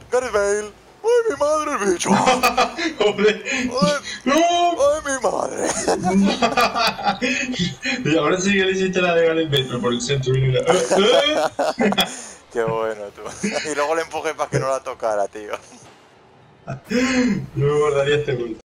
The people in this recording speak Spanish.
Gareth Bale. ¡Ay, mi madre, el bicho! ¡Hombre! ¡Ay, ¡No! ay, mi madre! Y ahora sí que le hiciste la de Gareth Bale, pero por el centro. Mira. Qué bueno, tú. Y luego le empujé para que no la tocara, tío. Yo me guardaría este gol.